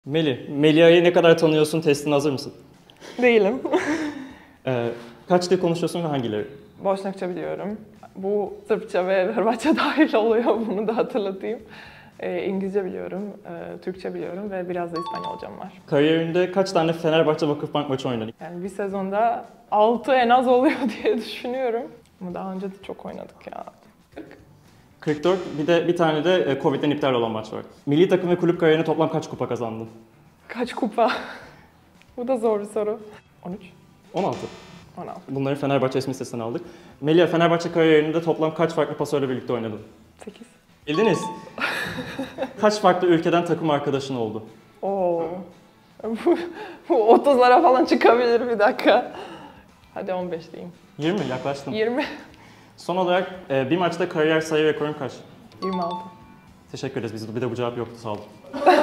Melia'yı ne kadar tanıyorsun? Testine hazır mısın? Değilim. Kaç dil konuşuyorsun ve hangileri? Boşnakça biliyorum. Bu Sırpça ve Hırvatça dahil oluyor, bunu da hatırlatayım. İngilizce biliyorum, Türkçe biliyorum ve biraz da İspanyolcam var. Kariyerinde kaç tane Fenerbahçe Vakıfbank maçı oynadın? Yani bir sezonda 6 en az oluyor diye düşünüyorum. Ama daha önce de çok oynadık ya. 44, bir tane de Covid'den iptal olan maç var. Milli takım ve kulüp kariyerinde toplam kaç kupa kazandın? Kaç kupa? Bu da zor bir soru. 13. 16. 16. Bunları Fenerbahçe resmi sitesinden aldık. Melia, Fenerbahçe kariyerinde toplam kaç farklı pasörle birlikte oynadın? 8. Bildiniz. Kaç farklı ülkeden takım arkadaşın oldu? Oo. Bu 30'lara falan çıkabilir, bir dakika. Hadi 15 diyeyim. 20, yaklaştın. 20. Son olarak bir maçta kariyer sayı rekorun kaç? 26. Teşekkür ederiz. Bir de bu cevap yoktu, sağ olun.